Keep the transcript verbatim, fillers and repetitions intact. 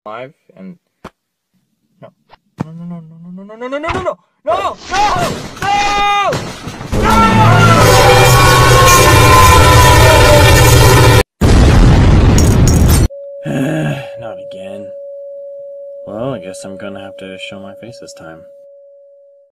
live and no no no no no no no no no no no no no no no no. Not again. Well, I guess I'm gonna have to show my face this time.